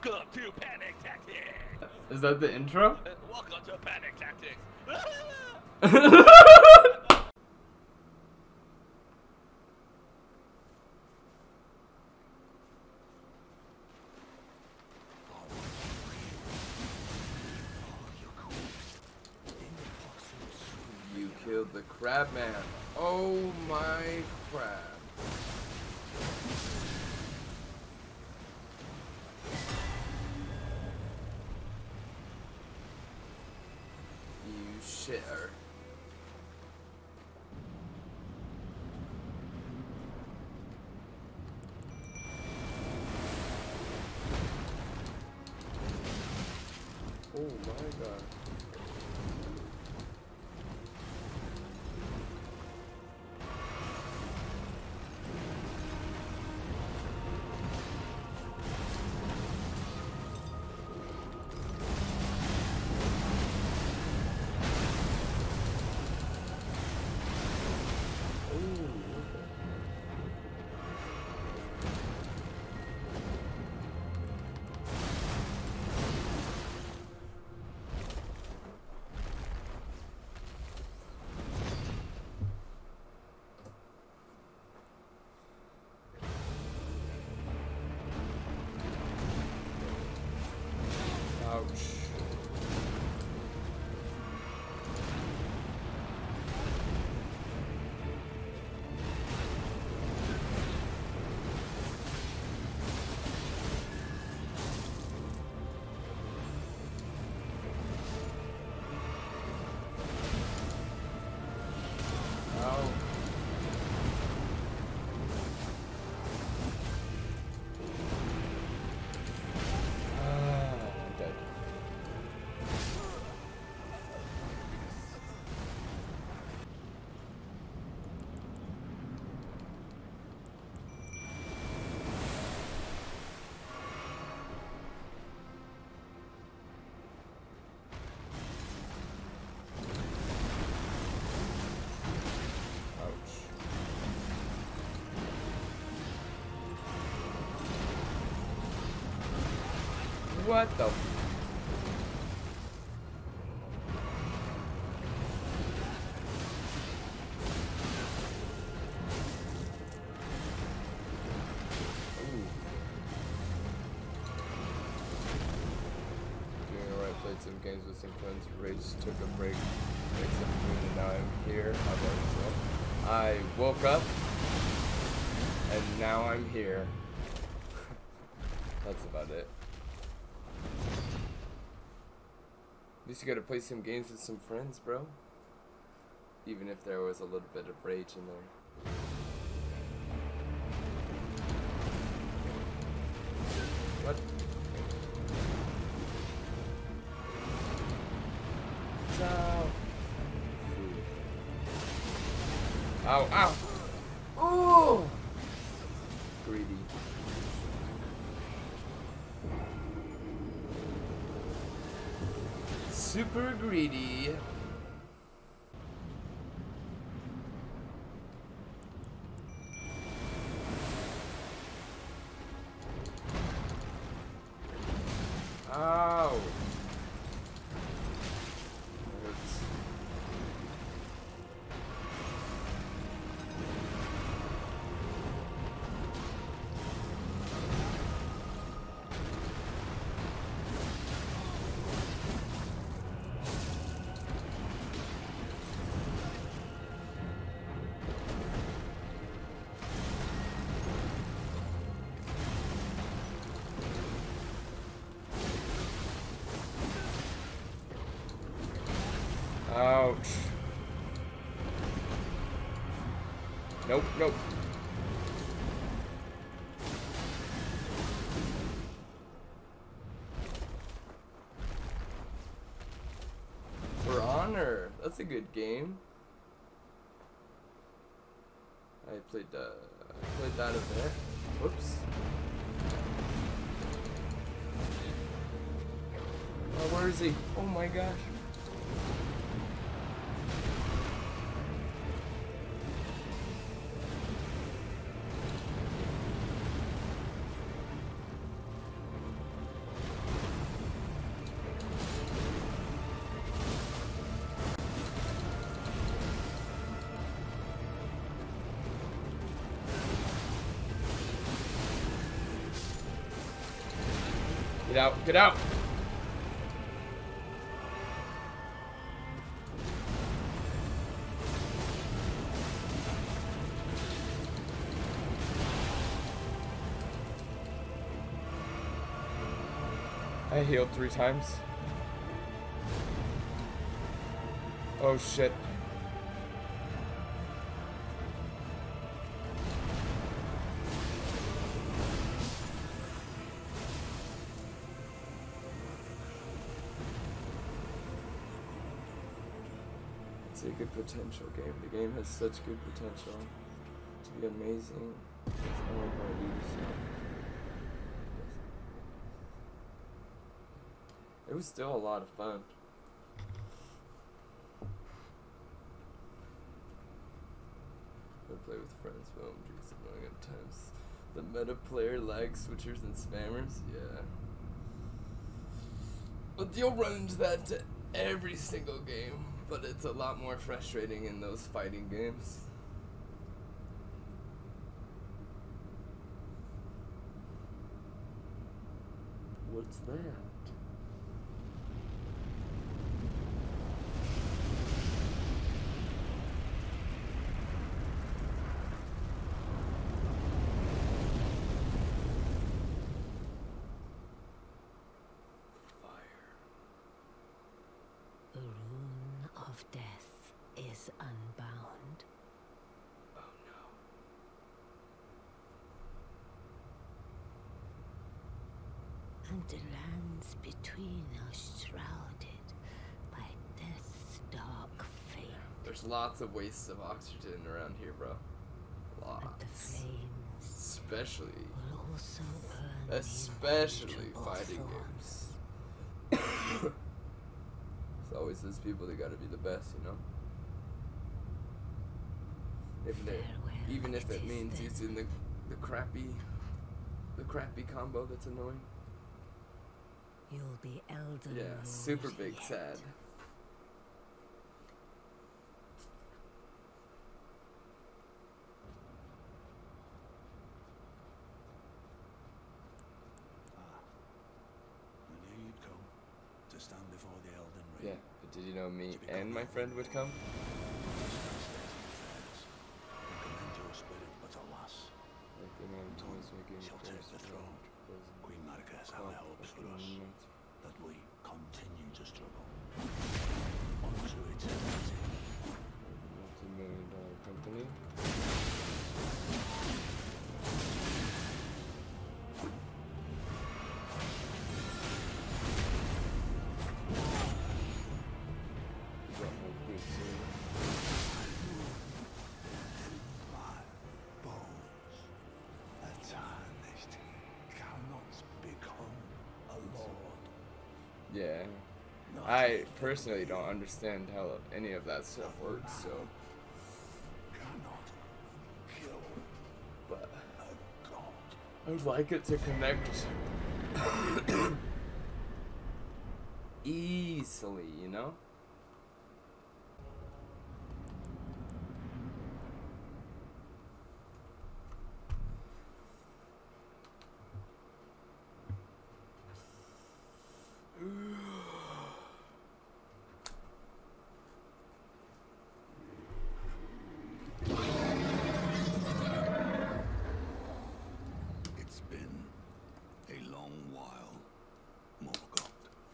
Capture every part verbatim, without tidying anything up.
Welcome to Panic Tactics. Is that the intro? Welcome to Panic Tactics. You killed the crab man. Oh my crab. You shitter. Oh my god. Ouch. Ow. What the? Ooh. Doing alright, played some games with some friends, raced, took a break, made some food, and now I'm here. How about yourself? I woke up, and now I'm here. That's about it. At least you gotta play some games with some friends, bro. Even if there was a little bit of rage in there. What? Ciao. Ow, ow! Oh! Greedy. Super greedy. Ow. Hurts. Ouch. Nope, nope. For Honor. That's a good game. I played uh, I played that over there. Whoops. Oh, where is he? Oh my gosh. Get out, get out! I healed three times. Oh shit. It's a good potential game. The game has such good potential to be amazing. It's only going to use, so. It was still a lot of fun. I play with friends, but I'm just annoying at times. The meta player lag switchers and spammers, yeah. But you'll run into that to every single game, but it's a lot more frustrating in those fighting games. What's that? The rune of death is unbound. Oh no. And the lands between are shrouded by death's dark fate. There's lots of wastes of oxygen around here, bro. Lots. But the flames Especially, will also burn especially the impenetrable fighting thorns. games. There's always those people that gotta be the best, you know? If they, Farewell, even if it it is means then. using the, the crappy, the crappy combo that's annoying. You'll be Elden Yeah, Lord super big yet. sad. I knew you'd come to stand before the Elden Ring. Yeah, but did you know me and my friend would come? And commend your spirit, but alas, Like the man none toys making shall take the throne. Queen Marika has high hopes for us, that we continue to struggle. Unto eternity. Multi-million dollar company. Got my good scene. My bones, a tarnished, cannot become a lord. Yeah. Not I even personally don't you understand how any of that stuff works, so. Cannot kill But a god. I would like it to connect easily, you know? It's been a long while, Morgoth.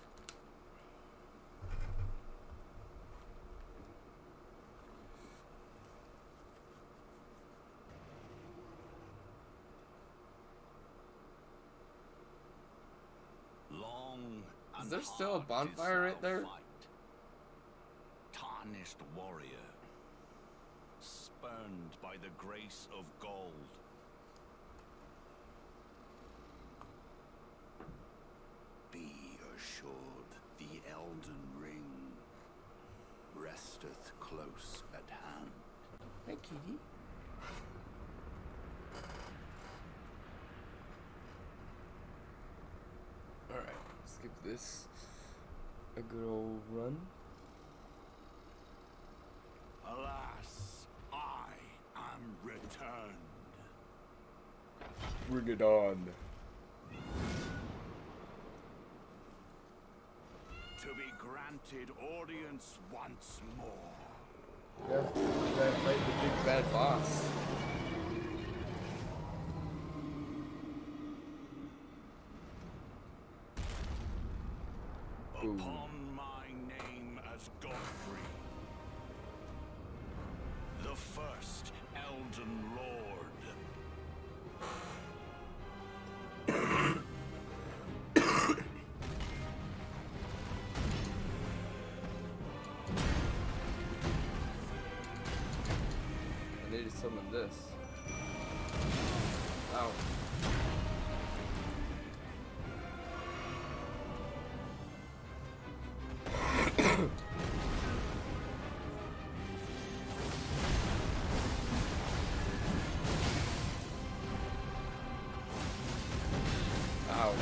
Long Is and there still a hard bonfire is right there? our fight. Tarnished warrior, spurned by the grace of gold. Be assured, the Elden Ring resteth close at hand. Hey, kitty. Alright, let's give this a good old run. Alas, I am returned. Bring it on. to be granted audience once more. Yeah, we gotta fight the big bad boss. Boom. Upon my name as Godfrey, the first Elden Lord. I need to summon this. Ow. Ow.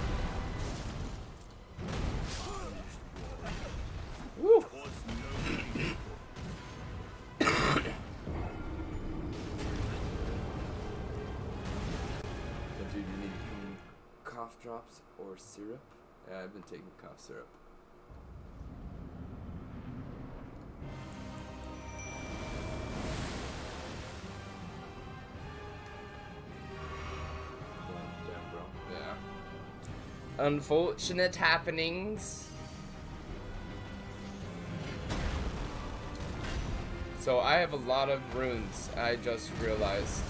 Woo! But dude, you need mm, cough drops or syrup? Yeah, I've been taking cough syrup. Damn, bro. Yeah. Unfortunate happenings. So I have a lot of runes, I just realized.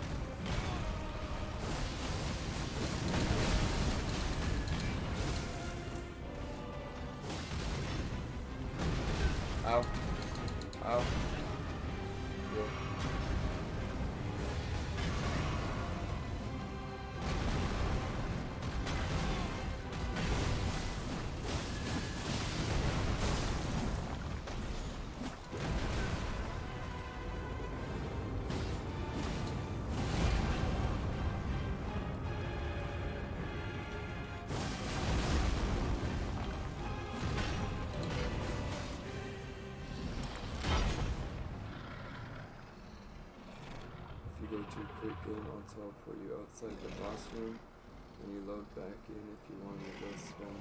Ow. Ow. Yeah. If you go too quick in, I'll teleport you outside the boss room. When you load back in, if you want to go spend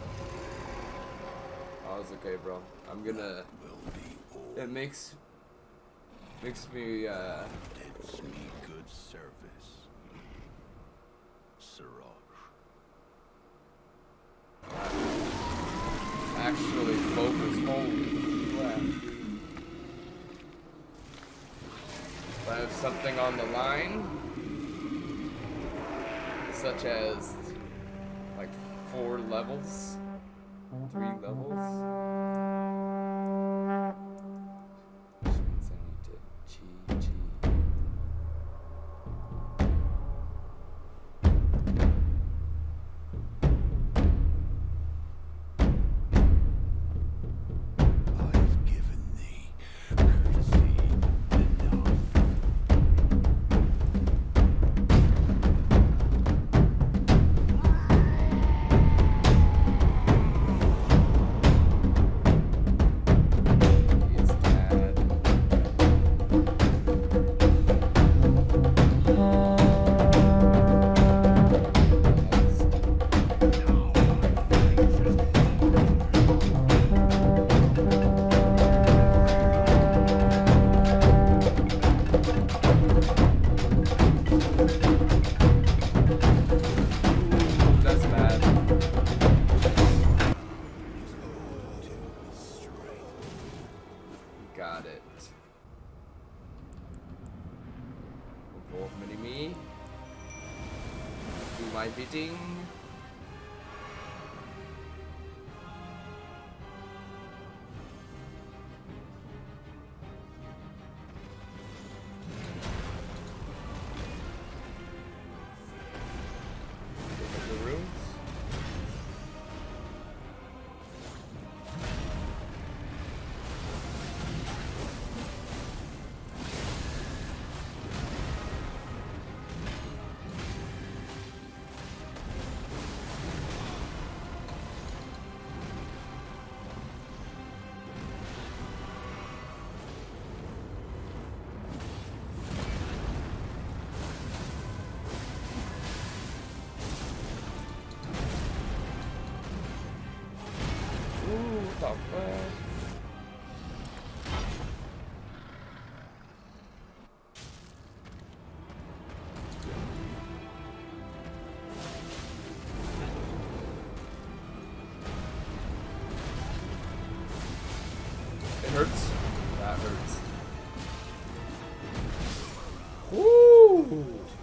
Oh, it's okay, bro. I'm gonna... It makes... Makes me, uh... Did me good service, Siraj. actually focus. Holy crap, dude. If I have something on the line, such as like four levels, three levels, which means I need to G G. I've given thee courtesy enough. He's mad. That's mad. Got it. Evolve mini me. Do my bidding. Look at the runes. the fuck? It hurts. That hurts. Woo!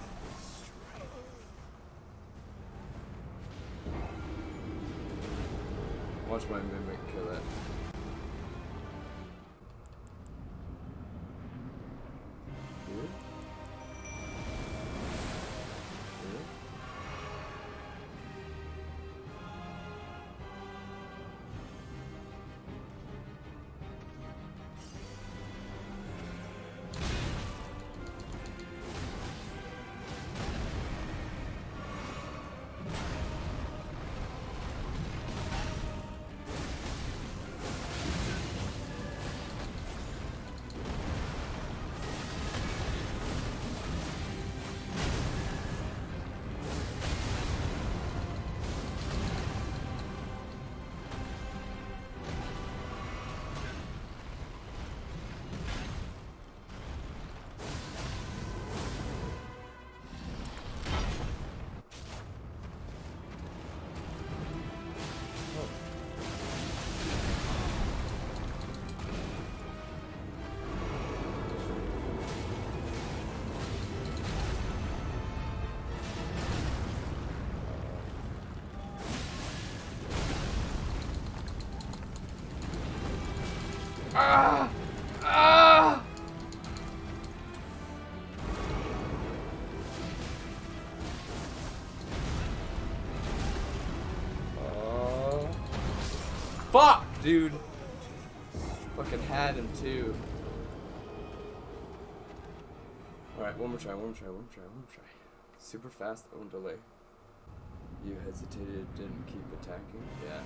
Watch my mimic kill it. Here? Here? Ah! Ah! Uh, fuck, dude. Fucking had him too. Alright, one more try, one more try, one more try, one more try. Super fast, own delay. You hesitated, didn't keep attacking? Yeah.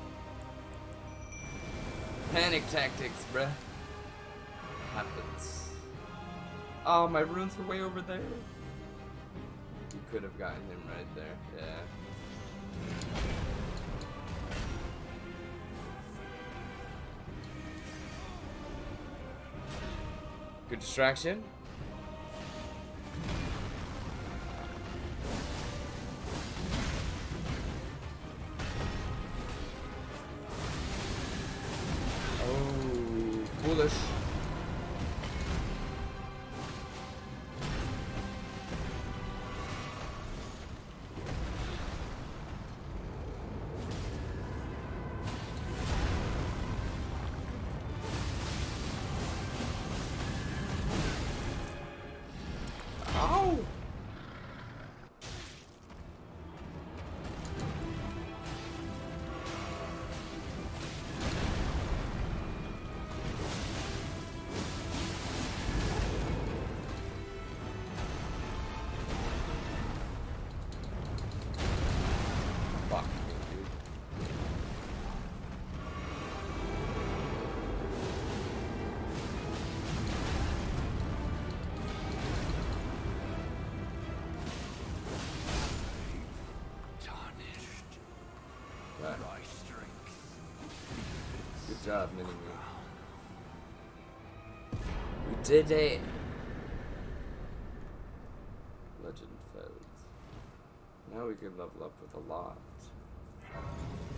Panic tactics, bruh. Happens. Oh, my runes were way over there. You could have gotten him right there. Yeah. Good distraction. Foolish. Ow! Good job, Mini Me. We did it! Legend Feds. Now we can level up with a lot.